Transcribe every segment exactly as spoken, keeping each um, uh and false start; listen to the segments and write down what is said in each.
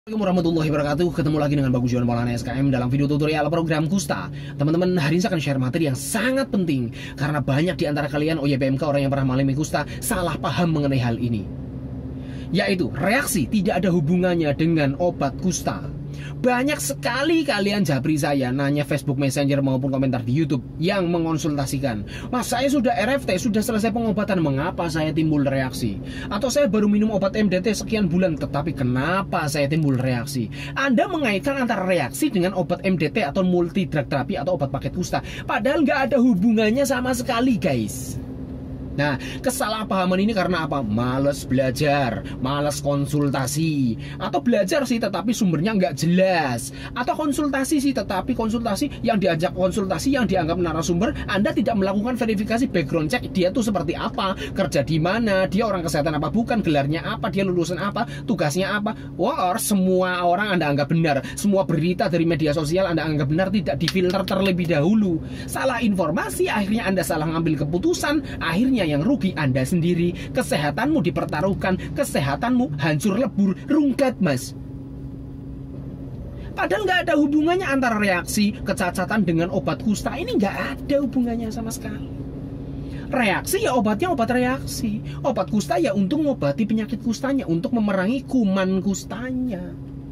Assalamualaikum warahmatullahi wabarakatuh. Ketemu lagi dengan Bagus Juan Maulana S K M dalam video tutorial program Kusta. Teman-teman, hari ini saya akan share materi yang sangat penting karena banyak di antara kalian O Y P M K orang yang pernah mengalami Kusta salah paham mengenai hal ini, yaitu reaksi tidak ada hubungannya dengan obat Kusta. Banyak sekali kalian japri saya, nanya Facebook Messenger maupun komentar di YouTube yang mengonsultasikan, "Mas, saya sudah R F T, sudah selesai pengobatan, mengapa saya timbul reaksi? Atau saya baru minum obat M D T sekian bulan, tetapi kenapa saya timbul reaksi?" Anda mengaitkan antara reaksi dengan obat M D T atau multi drug terapi atau obat paket Kusta, padahal nggak ada hubungannya sama sekali, guys. Nah, kesalahpahaman ini karena apa? Males belajar, males konsultasi, atau belajar sih tetapi sumbernya nggak jelas, atau konsultasi sih tetapi konsultasi yang diajak konsultasi yang dianggap narasumber Anda tidak melakukan verifikasi background check, dia tuh seperti apa, kerja di mana, dia orang kesehatan apa bukan, gelarnya apa, dia lulusan apa, tugasnya apa. Or semua orang Anda anggap benar, semua berita dari media sosial Anda anggap benar, tidak difilter terlebih dahulu. Salah informasi, akhirnya Anda salah ngambil keputusan, akhirnya yang rugi Anda sendiri, kesehatanmu dipertaruhkan, kesehatanmu hancur lebur, rungkat, Mas. Padahal nggak ada hubungannya antara reaksi kecacatan dengan obat Kusta ini, nggak ada hubungannya sama sekali. Reaksi ya obatnya obat reaksi, obat Kusta ya untuk mengobati penyakit Kustanya, untuk memerangi kuman Kustanya.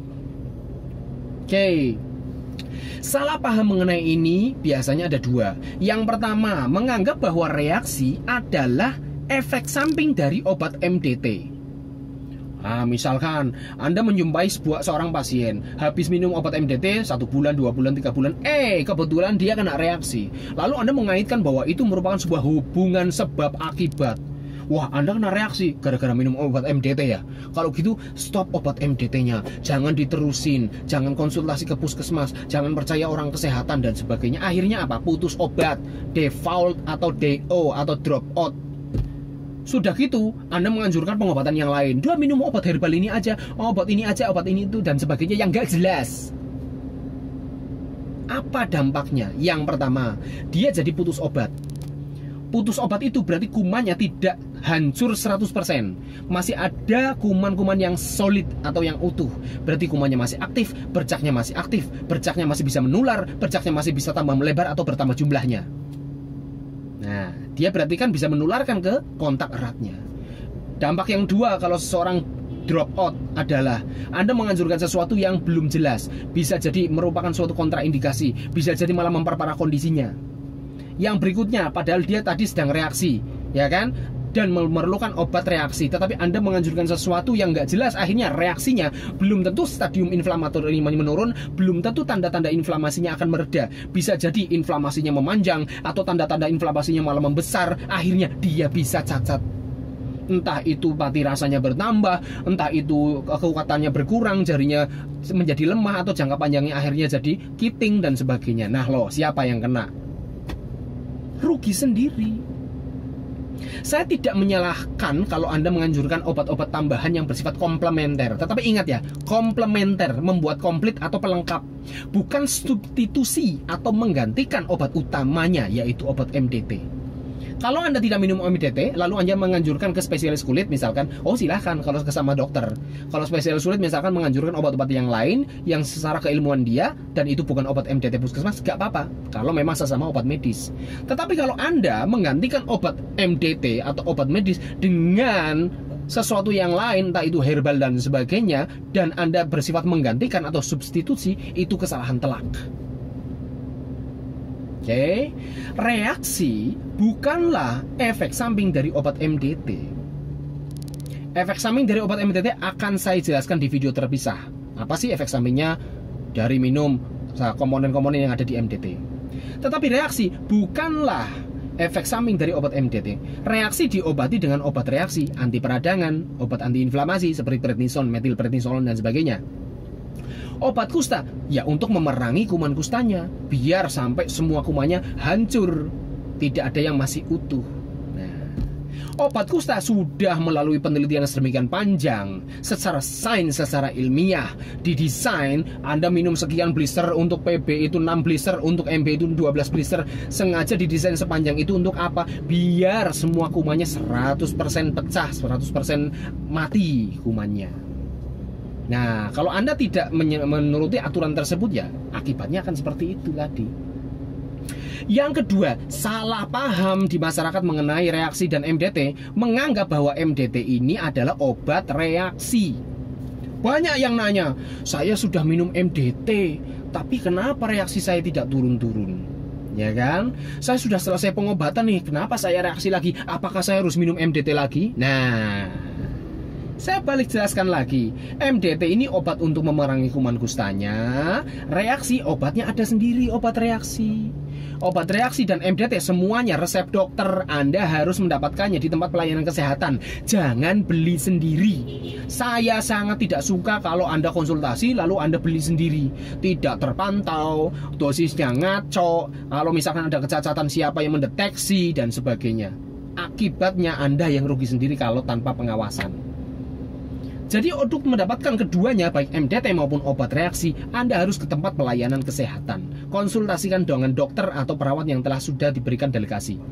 Oke. Okay. Salah paham mengenai ini biasanya ada dua. Yang pertama, menganggap bahwa reaksi adalah efek samping dari obat M D T. Nah, misalkan Anda menjumpai sebuah seorang pasien habis minum obat M D T satu bulan, dua bulan, tiga bulan, eh kebetulan dia kena reaksi. Lalu Anda mengaitkan bahwa itu merupakan sebuah hubungan sebab akibat. Wah, Anda kena reaksi gara-gara minum obat M D T ya? Kalau gitu, stop obat M D T-nya. Jangan diterusin, jangan konsultasi ke puskesmas, jangan percaya orang kesehatan dan sebagainya. Akhirnya apa? Putus obat, default atau D O atau drop out. Sudah gitu, Anda menganjurkan pengobatan yang lain. Dia minum obat herbal ini aja, obat ini aja, obat ini itu dan sebagainya yang gak jelas. Apa dampaknya? Yang pertama, dia jadi putus obat. Putus obat itu berarti kumannya tidak hancur seratus persen. Masih ada kuman-kuman yang solid atau yang utuh. Berarti kumannya masih aktif, bercaknya masih aktif, bercaknya masih bisa menular, bercaknya masih bisa tambah melebar atau bertambah jumlahnya. Nah, dia berarti kan bisa menularkan ke kontak eratnya. Dampak yang dua kalau seseorang drop out adalah Anda menganjurkan sesuatu yang belum jelas. Bisa jadi merupakan suatu kontraindikasi, bisa jadi malah memperparah kondisinya. Yang berikutnya, padahal dia tadi sedang reaksi, ya kan? Dan memerlukan obat reaksi, tetapi Anda menganjurkan sesuatu yang nggak jelas, akhirnya reaksinya belum tentu stadium inflamatori menurun, belum tentu tanda-tanda inflamasinya akan mereda. Bisa jadi inflamasinya memanjang, atau tanda-tanda inflamasinya malah membesar, akhirnya dia bisa cacat. Entah itu mati rasanya bertambah, entah itu kekuatannya berkurang, jarinya menjadi lemah, atau jangka panjangnya akhirnya jadi kiting dan sebagainya. Nah loh, siapa yang kena? Rugi sendiri. Saya tidak menyalahkan kalau Anda menganjurkan obat-obat tambahan yang bersifat komplementer. Tetapi ingat ya, komplementer membuat komplit atau pelengkap, bukan substitusi atau menggantikan obat utamanya, yaitu obat M D T. Kalau Anda tidak minum M D T, lalu Anda menganjurkan ke spesialis kulit misalkan, oh silahkan kalau kesama dokter. Kalau spesialis kulit misalkan menganjurkan obat-obat yang lain yang secara keilmuan dia, dan itu bukan obat M D T puskesmas, gak apa-apa kalau memang sesama obat medis. Tetapi kalau Anda menggantikan obat M D T atau obat medis dengan sesuatu yang lain, entah itu herbal dan sebagainya, dan Anda bersifat menggantikan atau substitusi, itu kesalahan telak. Oke, okay. Reaksi bukanlah efek samping dari obat M D T. Efek samping dari obat M D T akan saya jelaskan di video terpisah. Apa sih efek sampingnya dari minum komponen-komponen yang ada di M D T? Tetapi reaksi bukanlah efek samping dari obat M D T. Reaksi diobati dengan obat reaksi, anti peradangan, obat antiinflamasi seperti prednison, metilprednisolon dan sebagainya. Obat Kusta ya untuk memerangi kuman Kustanya, biar sampai semua kumannya hancur, tidak ada yang masih utuh. Nah, obat Kusta sudah melalui penelitian sedemikian panjang, secara sains, secara ilmiah, didesain. Anda minum sekian blister, untuk P B itu enam blister, untuk M B itu dua belas blister, sengaja didesain sepanjang itu untuk apa? Biar semua kumannya seratus persen pecah, seratus persen mati kumannya. Nah, kalau Anda tidak menuruti aturan tersebut, ya akibatnya akan seperti itu tadi. Yang kedua, salah paham di masyarakat mengenai reaksi dan M D T, menganggap bahwa M D T ini adalah obat reaksi. Banyak yang nanya, saya sudah minum M D T, tapi kenapa reaksi saya tidak turun-turun? Ya kan? Saya sudah selesai pengobatan nih, kenapa saya reaksi lagi? Apakah saya harus minum M D T lagi? Nah, saya balik jelaskan lagi, M D T ini obat untuk memerangi kuman kustanya. Reaksi obatnya ada sendiri, obat reaksi. Obat reaksi dan M D T semuanya resep dokter. Anda harus mendapatkannya di tempat pelayanan kesehatan. Jangan beli sendiri. Saya sangat tidak suka kalau Anda konsultasi lalu Anda beli sendiri. Tidak terpantau, dosisnya ngaco. Kalau misalkan ada kecacatan, siapa yang mendeteksi dan sebagainya. Akibatnya Anda yang rugi sendiri kalau tanpa pengawasan. Jadi untuk mendapatkan keduanya, baik M D T maupun obat reaksi, Anda harus ke tempat pelayanan kesehatan. Konsultasikan dengan dokter atau perawat yang telah sudah diberikan delegasi.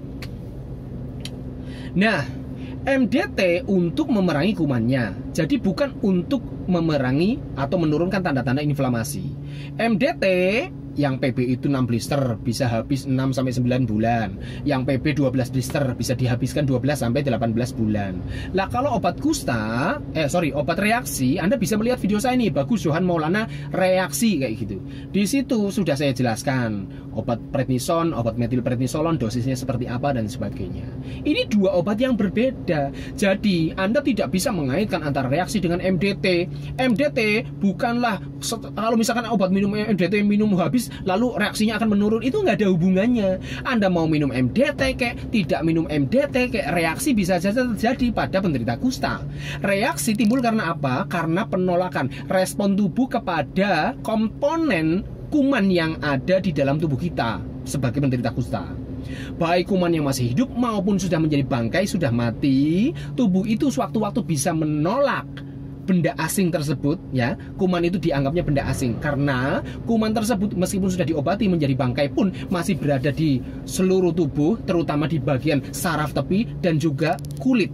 Nah, M D T untuk memerangi kumannya. Jadi bukan untuk memerangi atau menurunkan tanda-tanda inflamasi. M D T yang P B itu enam blister bisa habis enam sampai sembilan bulan. Yang P B dua belas blister bisa dihabiskan dua belas sampai delapan belas bulan. Lah kalau obat kusta, eh sorry, obat reaksi, Anda bisa melihat video saya nih, Bagus Johan Maulana reaksi kayak gitu. Di situ sudah saya jelaskan obat prednison, obat metilprednisolon, dosisnya seperti apa dan sebagainya. Ini dua obat yang berbeda. Jadi Anda tidak bisa mengaitkan antara reaksi dengan M D T. M D T bukanlah kalau misalkan obat minum M D T minum habis lalu reaksinya akan menurun, itu nggak ada hubungannya. Anda mau minum M D T kayak tidak minum M D T kayak, reaksi bisa saja terjadi pada penderita kusta. Reaksi timbul karena apa? Karena penolakan respon tubuh kepada komponen kuman yang ada di dalam tubuh kita sebagai penderita kusta. Baik kuman yang masih hidup maupun sudah menjadi bangkai, sudah mati, tubuh itu sewaktu-waktu bisa menolak benda asing tersebut, ya. Kuman itu dianggapnya benda asing karena kuman tersebut meskipun sudah diobati menjadi bangkai pun masih berada di seluruh tubuh, terutama di bagian saraf tepi dan juga kulit.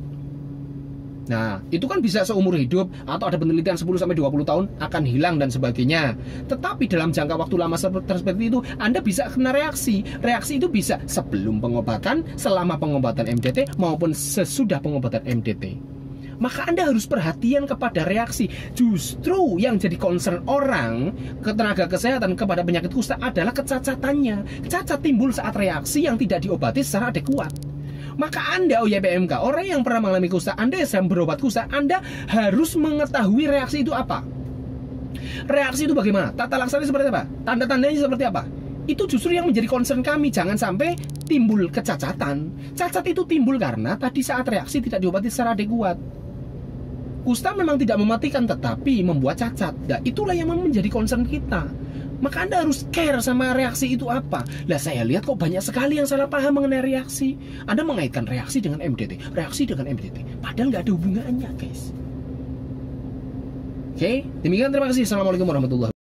Nah, itu kan bisa seumur hidup atau ada penelitian sepuluh sampai dua puluh tahun akan hilang dan sebagainya. Tetapi dalam jangka waktu lama seperti itu Anda bisa kena reaksi. Reaksi itu bisa sebelum pengobatan, selama pengobatan M D T maupun sesudah pengobatan M D T. Maka Anda harus perhatian kepada reaksi. Justru yang jadi concern orang ke tenaga kesehatan kepada penyakit kusta adalah kecacatannya. Cacat timbul saat reaksi yang tidak diobati secara adekuat. Maka Anda, O Y P M K, orang yang pernah mengalami kusta, Anda yang sedang berobat kusta, Anda harus mengetahui reaksi itu apa. Reaksi itu bagaimana? Tata laksananya seperti apa? Tanda-tandanya seperti apa? Itu justru yang menjadi concern kami. Jangan sampai timbul kecacatan. Cacat itu timbul karena tadi saat reaksi tidak diobati secara adekuat. Kusta memang tidak mematikan, tetapi membuat cacat. Nah, itulah yang menjadi concern kita. Maka Anda harus care sama reaksi itu apa. Lah saya lihat kok banyak sekali yang salah paham mengenai reaksi. Anda mengaitkan reaksi dengan M D T, reaksi dengan M D T, padahal nggak ada hubungannya, guys. Oke, demikian, terima kasih. Assalamualaikum warahmatullahi wabarakatuh.